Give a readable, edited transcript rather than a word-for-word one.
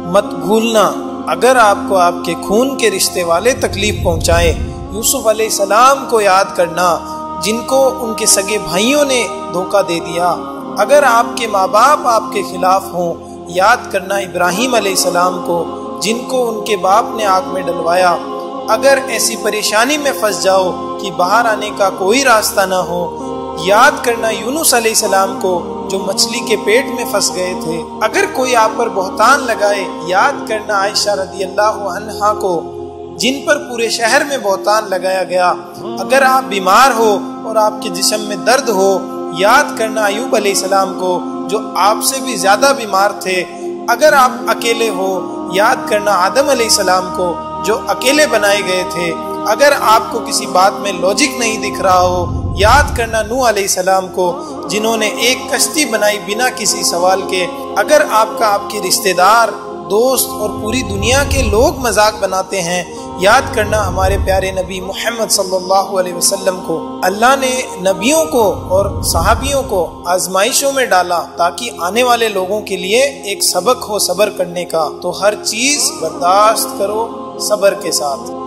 مت بھولنا اگر آپ کو آپ کے خون کے رشتے والے تکلیف پہنچائیں، یوسف علیہ السلام کو یاد کرنا جن کو ان کے سگے بھائیوں نے دھوکہ دے دیا۔ اگر آپ کے ماں باپ آپ کے خلاف ہوں، یاد کرنا ابراہیم علیہ السلام کو جن کو ان کے باپ نے آگ میں ڈلوایا۔ اگر ایسی پریشانی میں پھنس جاؤ کہ باہر آنے کا کوئی راستہ نہ ہو، یاد کرنا یونس علیہ السلام کو جو مچھلی کے پیٹ میں پھنس گئے تھے۔ اگر کوئی آپ پر بہتان لگائے، یاد کرنا عائشہ رضی اللہ عنہا کو جن پر پورے شہر میں بہتان لگایا گیا۔ اگر آپ بیمار ہو اور آپ کے جسم میں درد ہو، یاد کرنا ایوب علیہ السلام کو جو آپ سے بھی زیادہ بیمار تھے۔ اگر آپ اکیلے ہو، یاد کرنا آدم علیہ السلام کو جو اکیلے بنائے گئے تھے۔ اگر آپ کو کسی بات میں لوجک نہیں دکھ رہا ہو، یاد کرنا نوح علیہ السلام کو جنہوں نے ایک کشتی بنائی بنا کسی سوال کے۔ اگر آپ کا آپ کے رشتہ دار، دوست اور پوری دنیا کے لوگ مذاق بناتے ہیں، یاد کرنا ہمارے پیارے نبی محمد صلی اللہ علیہ وسلم کو۔ اللہ نے نبیوں کو اور صحابیوں کو آزمائشوں میں ڈالا تاکہ آنے والے لوگوں کے لیے ایک سبق ہو صبر کرنے کا۔ تو ہر چیز برداشت کرو صبر کے ساتھ۔